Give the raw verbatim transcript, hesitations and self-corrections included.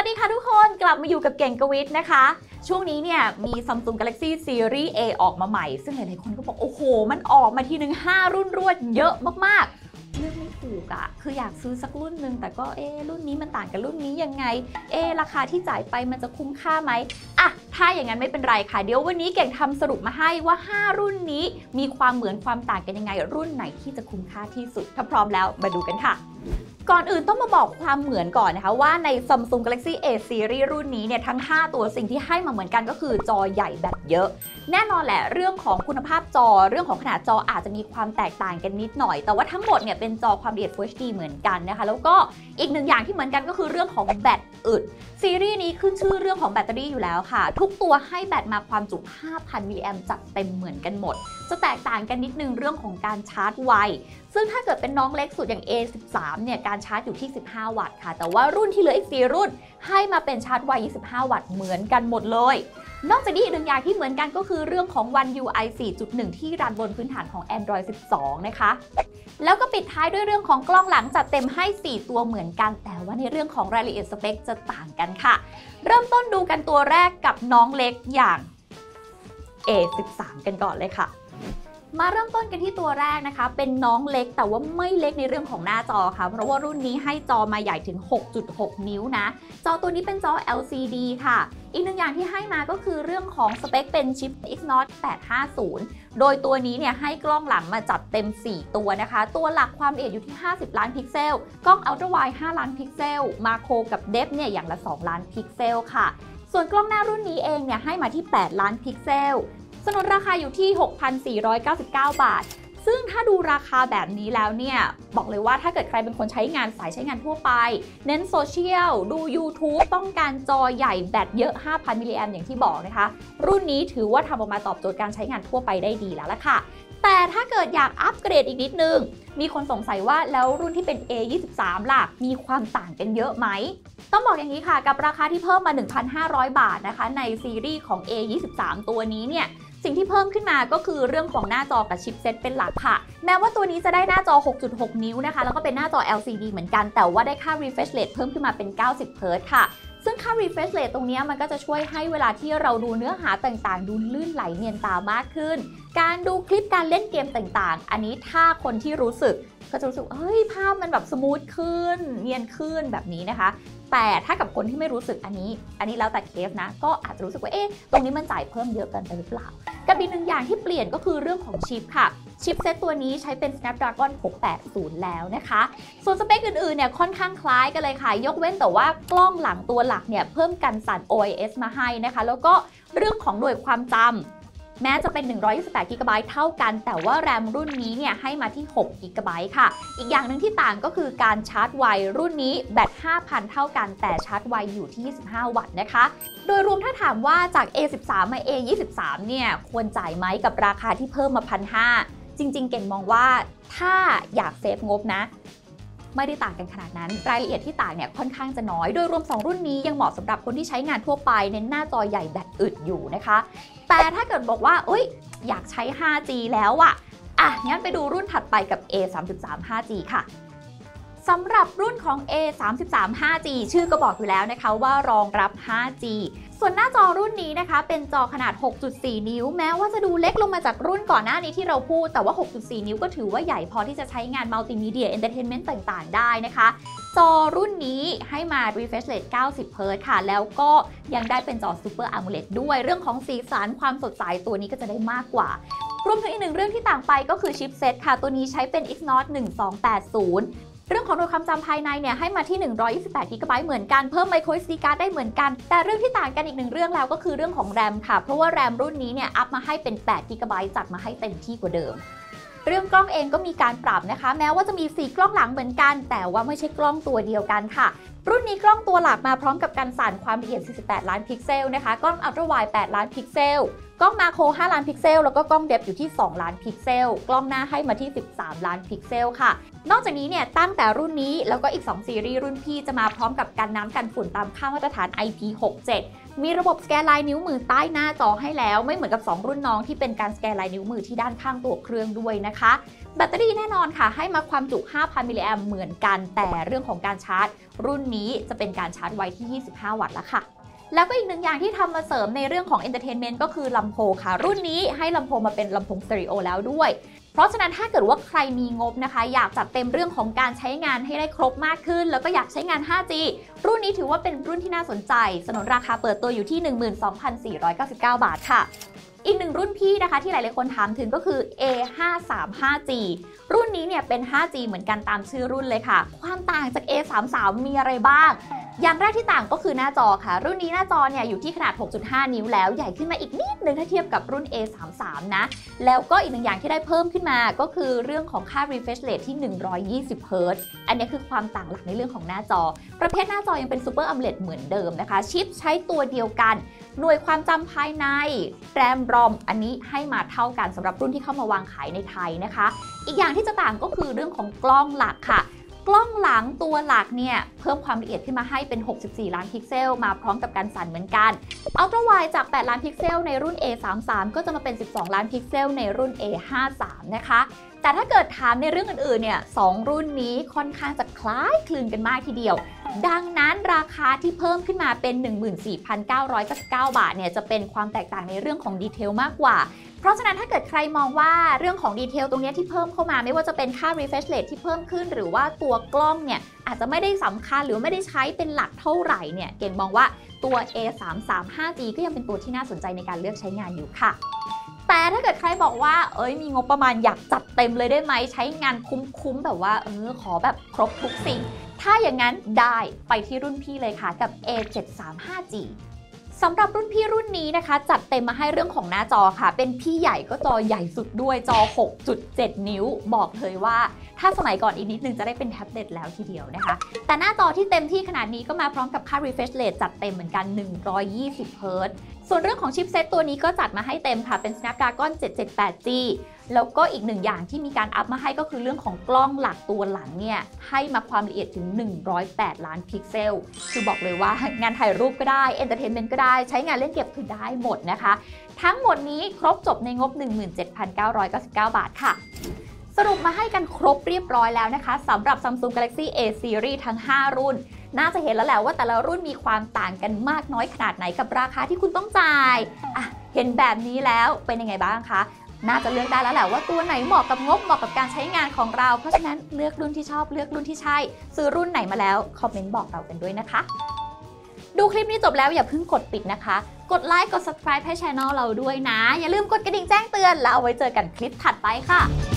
วัสดีค่ะทุกคนกลับมาอยู่กับเก่งกวิทนะคะช่วงนี้เนี่ยมี Samsung Galaxy Series A ออกมาใหม่ซึ่งหลายๆคนก็บอกโอ้โหมันออกมาทีนึงห้ารุ่นรวดเยอะมากๆเลือกไม่ถูกอะคืออยากซื้อสักรุ่นนึงแต่ก็เอ๊รุ่นนี้มันต่างกับรุ่นนี้ยังไงเอ๊ราคาที่จ่ายไปมันจะคุ้มค่าไหมอะถ้าอย่างนั้นไม่เป็นไรค่ะเดี๋ยววันนี้เก่งทำสรุปมาให้ว่าห้ารุ่นนี้มีความเหมือนความต่างกันยังไงรุ่นไหนที่จะคุ้มค่าที่สุดถ้าพร้อมแล้วมาดูกันค่ะก่อนอื่นต้องมาบอกความเหมือนก่อนนะคะว่าใน Samsung Galaxy A Series รุ่นนี้เนี่ยทั้งห้าตัวสิ่งที่ให้มาเหมือนกันก็คือจอใหญ่แบบเยอะแน่นอนแหละเรื่องของคุณภาพจอเรื่องของขนาดจออาจจะมีความแตกต่างกันนิดหน่อยแต่ว่าทั้งหมดเนี่ยเป็นจอความละเอียด Full เอช ดี เหมือนกันนะคะแล้วก็อีกหนึ่งอย่างที่เหมือนกันก็คือเรื่องของแบตอึดซีรีส์นี้ขึ้นชื่อเรื่องของแบตเตอรี่อยู่แล้วค่ะทุกตัวให้แบตมาความจุ ห้าพัน มิลลิแอมป์จัดเต็มเหมือนกันหมดจะแตกต่างกันนิดนึงเรื่องของการชาร์จไวซึ่งถ้าเกิดเป็นน้องเล็กสุดอย่าง เอ สิบสาม เนี่ยการชาร์จอยู่ที่สิบห้าวัตต์ค่ะแต่ว่ารุ่นที่เหลืออีกสี่รุ่นให้มาเป็นชาร์จไวยี่สิบห้าวัตต์เหมือนกันหมดเลยนอกจากนี้อีกหนึ่งอย่างที่เหมือนกันก็คือเรื่องของ One ยู ไอ สี่จุดหนึ่ง ที่รันบนพื้นฐานของ Android สิบสอง นะคะแล้วก็ปิดท้ายด้วยเรื่องของกล้องหลังจัดเต็มให้สี่ตัวเหมือนกันแต่ว่าในเรื่องของรายละเอียดสเปคจะต่างกันค่ะเริ่มต้นดูกันตัวแรกกับน้องเล็กอย่าง เอ สิบสาม กันก่อนเลยค่ะมาเริ่มต้นกันที่ตัวแรกนะคะเป็นน้องเล็กแต่ว่าไม่เล็กในเรื่องของหน้าจอค่ะเพราะว่ารุ่นนี้ให้จอมาใหญ่ถึง หกจุดหก นิ้วนะจอตัวนี้เป็นจอ แอล ซี ดี ค่ะอีกหนึ่งอย่างที่ให้มาก็คือเรื่องของสเปคเป็นชิป Exynos แปดห้าศูนย์โดยตัวนี้เนี่ยให้กล้องหลังมาจัดเต็มสี่ตัวนะคะตัวหลักความละเอียดอยู่ที่ห้าสิบล้านพิกเซลกล้อง Ultra Wide ห้าล้านพิกเซลมาโครกับเดฟเนี่ยอย่างละสองล้านพิกเซลค่ะส่วนกล้องหน้ารุ่นนี้เองเนี่ยให้มาที่แปดล้านพิกเซลสนนราคาอยู่ที่ หกพันสี่ร้อยเก้าสิบเก้า บาทซึ่งถ้าดูราคาแบบนี้แล้วเนี่ยบอกเลยว่าถ้าเกิดใครเป็นคนใช้งานสายใช้งานทั่วไปเน้นโซเชียลดู YouTube ต้องการจอใหญ่แบตเยอะ ห้าพัน มิลลิแอมป์อย่างที่บอกนะคะรุ่นนี้ถือว่าทำออกมาตอบโจทย์การใช้งานทั่วไปได้ดีแล้วล่ะค่ะแต่ถ้าเกิดอยากอัปเกรดอีกนิดนึงมีคนสงสัยว่าแล้วรุ่นที่เป็น เอ ยี่สิบสาม ล่ะมีความต่างกันเยอะไหมต้องบอกอย่างนี้ค่ะกับราคาที่เพิ่มมา หนึ่งพันห้าร้อย บาทนะคะในซีรีส์ของ เอ ยี่สิบสาม ตัวนี้เนี่ยสิ่งที่เพิ่มขึ้นมาก็คือเรื่องของหน้าจอกับชิปเซ็ตเป็นหลักค่ะแม้ว่าตัวนี้จะได้หน้าจอ หกจุดหก นิ้วนะคะแล้วก็เป็นหน้าจอ แอล ซี ดี เหมือนกันแต่ว่าได้ค่า refresh rate เพิ่มขึ้นมาเป็น เก้าสิบ เฮิร์ตซ์ ค่ะซึ่งค่า refresh rate ตรงนี้มันก็จะช่วยให้เวลาที่เราดูเนื้อหาต่างๆดูลื่นไหลเนียนตามากขึ้นการดูคลิปการเล่นเกมต่างๆอันนี้ถ้าคนที่รู้สึกก็จะรู้สึกเฮ้ยภาพมันแบบสมูทขึ้นเนียนขึ้นแบบนี้นะคะแต่ถ้ากับคนที่ไม่รู้สึกอันนี้อันนี้แล้วแต่เคสนะก็อาจจะรู้สึกว่าเอ๊ะตรงนี้มันจ่ายเพิ่มเยอะเกินไปหรือเปล่ากับอีกหนึ่งอย่างที่เปลี่ยนก็คือเรื่องของชิปค่ะชิปเซตตัวนี้ใช้เป็น Snapdragon หกแปดศูนย์แล้วนะคะส่วนสเปคอื่นๆเนี่ยค่อนข้างคล้ายกันเลยค่ะยกเว้นแต่ว่ากล้องหลังตัวหลักเนี่ยเพิ่มกันสั่น โอ ไอ เอส มาให้นะคะแล้วก็เรื่องของหน่วยความจำแม้จะเป็นหนึ่งร้อยยี่สิบแปดกิกะไบต์เท่ากันแต่ว่าแรมรุ่นนี้เนี่ยให้มาที่หกกิกะไบต์ค่ะอีกอย่างหนึ่งที่ต่างก็คือการชาร์จไวรุ่นนี้แบต ห้าพัน เท่ากันแต่ชาร์จไวอยู่ที่ยี่สิบห้าวัตต์นะคะโดยรวมถ้าถามว่าจาก เอ สิบสาม มา เอ ยี่สิบสาม เนี่ยควรจ่ายไหมกับราคาที่เพิ่มมา หนึ่งพันห้าร้อย จริงๆเก่งมองว่าถ้าอยากเซฟงบนะไม่ได้ต่างกันขนาดนั้นรายละเอียดที่ต่างเนี่ยค่อนข้างจะน้อยโดยรวมสองรุ่นนี้ยังเหมาะสำหรับคนที่ใช้งานทั่วไปเน้นหน้าจอใหญ่แบตอึดอยู่นะคะแต่ถ้าเกิดบอกว่าเอ้ยอยากใช้ ห้าจี แล้วอะอ่ะงั้นไปดูรุ่นถัดไปกับ เอ สามสิบสาม ห้าจี ค่ะสำหรับรุ่นของ เอ สามสิบสาม ห้าจี ชื่อก็บอกอยู่แล้วนะคะว่ารองรับ ห้าจี ส่วนหน้าจอรุ่นนี้นะคะเป็นจอขนาด หกจุดสี่ นิ้วแม้ว่าจะดูเล็กลงมาจากรุ่นก่อนหน้านี้ที่เราพูดแต่ว่า หกจุดสี่ นิ้วก็ถือว่าใหญ่พอที่จะใช้งานมัลติมีเดียเอนเตอร์เทนเมนต์ต่างๆได้นะคะจอรุ่นนี้ให้มา refresh rate เก้าสิบ เฮิร์ตซ์ ค่ะแล้วก็ยังได้เป็นจอ Super AMOLED ด้วยเรื่องของสีสันความสดใสตัวนี้ก็จะได้มากกว่ารวมถึงอีกหนึ่งเรื่องที่ต่างไปก็คือชิปเซ็ตค่ะตัวนี้ใช้เป็น Exynos หนึ่งสองแปดศูนย์เรื่องของหน่วยความจำภายในเนี่ยให้มาที่หนึ่งร้อยยี่สิบแปดกิกะไบต์เหมือนกันเพิ่ม micro เอส ดี card ได้เหมือนกันแต่เรื่องที่ต่างกันอีกหนึ่งเรื่องแล้วก็คือเรื่องของแรมค่ะเพราะว่าแรมรุ่นนี้เนี่ยอัพมาให้เป็นแปดกิกะไบต์จัดมาให้เต็มที่กว่าเดิมเรื่องกล้องเองก็มีการปรับนะคะแม้ว่าจะมีสี่กล้องหลังเหมือนกันแต่ว่าไม่ใช่กล้องตัวเดียวกันค่ะรุ่นนี้กล้องตัวหลักมาพร้อมกับการสั่นความละเอียดสี่สิบแปดล้านพิกเซลนะคะกล้อง Ultra Wide แปดล้านพิกเซลกล้องมาโครห้าล้านพิกเซลแล้วก็กล้องเดฟอยู่ที่สองล้านพิกเซลกล้องหน้าให้มาที่สิบสามล้านพิกเซลค่ะนอกจากนี้เนี่ยตั้งแต่รุ่นนี้แล้วก็อีกสองซีรีส์รุ่นพี่จะมาพร้อมกับกันน้ำกันฝุ่นตามค่ามาตรฐาน ไอ พี หกสิบเจ็ดมีระบบสแกนลายนิ้วมือใต้หน้าจอให้แล้วไม่เหมือนกับสองรุ่นน้องที่เป็นการสแกนลายนิ้วมือที่ด้านข้างตัวเครื่องด้วยนะคะแบตเตอรี่แน่นอนค่ะให้มาความจุ ห้าพัน มิลลิแอมป์เหมือนกันแต่เรื่องของการชาร์จรุ่นนี้จะเป็นการชาร์จไว้ที่ยี่สิบห้าวัตต์แล้วค่ะแล้วก็อีกหนึ่งอย่างที่ทำมาเสริมในเรื่องของ Entertainment ก็คือลำโพงค่ะรุ่นนี้ให้ลำโพงมาเป็นลำโพงสเตอริโอแล้วด้วยเพราะฉะนั้นถ้าเกิดว่าใครมีงบนะคะอยากจัดเต็มเรื่องของการใช้งานให้ได้ครบมากขึ้นแล้วก็อยากใช้งาน ห้าจี รุ่นนี้ถือว่าเป็นรุ่นที่น่าสนใจสนุนราคาเปิดตัวอยู่ที่ หนึ่งหมื่นสองพันสี่ร้อยเก้าสิบเก้า บาทค่ะอีกหนึ่งรุ่นพี่นะคะที่หลายๆคนถามถึงก็คือ เอ ห้าสามห้าจี รุ่นนี้เนี่ยเป็น ห้าจี เหมือนกันตามชื่อรุ่นเลยค่ะความต่างจาก เอ สามสิบสาม มีอะไรบ้างอย่างแรกที่ต่างก็คือหน้าจอค่ะรุ่นนี้หน้าจอเนี่ยอยู่ที่ขนาด หกจุดห้า นิ้วแล้วใหญ่ขึ้นมาอีกนิดนึงถ้าเทียบกับรุ่น เอ สามสิบสาม นะแล้วก็อีกหนึ่งอย่างที่ได้เพิ่มขึ้นมาก็คือเรื่องของค่า refresh rate ที่หนึ่งร้อยยี่สิบเฮิร์ตซ์อันนี้คือความต่างหลักในเรื่องของหน้าจอประเภทหน้าจอยังเป็น Super AMOLED เหมือนเดิมนะคะชิปใช้ตัวเดียวกันหน่วยความจำภายในแรม รอม อันนี้ให้มาเท่ากันสำหรับรุ่นที่เข้ามาวางขายในไทยนะคะอีกอย่างที่จะต่างก็คือเรื่องของกล้องหลักค่ะกล้องหลังตัวหลักเนี่ยเพิ่มความละเอียดขึ้นมาให้เป็นหกสิบสี่ล้านพิกเซลมาพร้อมกับการสั่นเหมือนกันอัลตร้าไวด์จากแปดล้านพิกเซลในรุ่น เอ สามสิบสาม ก็จะมาเป็นสิบสองล้านพิกเซลในรุ่น เอ ห้าสิบสาม นะคะแต่ถ้าเกิดถามในเรื่องอื่นๆเนี่ยสองรุ่นนี้ค่อนข้างจะคล้ายคลึงกันมากทีเดียวดังนั้นราคาที่เพิ่มขึ้นมาเป็น หนึ่งหมื่นสี่พันเก้าร้อยเก้าสิบเก้า บาทเนี่ยจะเป็นความแตกต่างในเรื่องของดีเทลมากกว่าเพราะฉะนั้นถ้าเกิดใครมองว่าเรื่องของดีเทลตรงนี้ที่เพิ่มเข้ามาไม่ว่าจะเป็นค่า refresh rate ที่เพิ่มขึ้นหรือว่าตัวกล้องเนี่ยอาจจะไม่ได้สำคัญหรือไม่ได้ใช้เป็นหลักเท่าไหร่เนี่ยเกณฑ์มองว่าตัว เอ สามสิบสาม ห้าจี ก็ยังเป็นตัวที่น่าสนใจในการเลือกใช้งานอยู่ค่ะแต่ถ้าเกิดใครบอกว่าเอ้ยมีงบประมาณอยากจัดเต็มเลยได้ไหมใช้งานคุ้มๆแบบว่าเออขอแบบครบทุกสิ่งถ้าอย่างนั้นได้ไปที่รุ่นพี่เลยค่ะกับ เอ เจ็ดสามห้าจี สำหรับรุ่นพี่รุ่นนี้นะคะจัดเต็มมาให้เรื่องของหน้าจอค่ะเป็นพี่ใหญ่ก็จอใหญ่สุดด้วยจอ หกจุดเจ็ด นิ้วบอกเลยว่าถ้าสมัยก่อนอีกนิดนึงจะได้เป็นแท็บเล็ตแล้วทีเดียวนะคะแต่หน้าจอที่เต็มที่ขนาดนี้ก็มาพร้อมกับค่า refresh rate จัดเต็มเหมือนกันหนึ่งร้อยยี่สิบเฮิร์ตซ์ส่วนเรื่องของชิปเซตตัวนี้ก็จัดมาให้เต็มค่ะเป็น Snapdragon เจ็ดเจ็ดแปดจี แล้วก็อีกหนึ่งอย่างที่มีการอัพมาให้ก็คือเรื่องของกล้องหลักตัวหลังเนี่ยให้มาความละเอียดถึงหนึ่งร้อยแปดล้านพิกเซลคือบอกเลยว่างานถ่ายรูปก็ได้ Entertainment ก็ได้ใช้งานเล่นเกมคือได้หมดนะคะทั้งหมดนี้ครบจบในงบ หนึ่งหมื่นเจ็ดพันเก้าร้อยเก้าสิบเก้า บาทค่ะสรุปมาให้กันครบเรียบร้อยแล้วนะคะสำหรับ Samsung Galaxy A Series ทั้งห้ารุ่นน่าจะเห็นแล้วแหละว่าแต่ละรุ่นมีความต่างกันมากน้อยขนาดไหนกับราคาที่คุณต้องจ่ายอ่ะเห็นแบบนี้แล้วเป็นยังไงบ้างคะน่าจะเลือกได้แล้วแหละว่าตัวไหนเหมาะกับงบเหมาะกับการใช้งานของเราเพราะฉะนั้นเลือกรุ่นที่ชอบเลือกรุ่นที่ใช่ซื้อรุ่นไหนมาแล้วคอมเมนต์บอกเรากันด้วยนะคะดูคลิปนี้จบแล้วอย่าเพิ่งกดปิดนะคะกดไลค์กด Subscribe ให้ Channel เราด้วยนะอย่าลืมกดกระดิ่งแจ้งเตือนแล้วเอาไว้เจอกันคลิปถัดไปค่ะ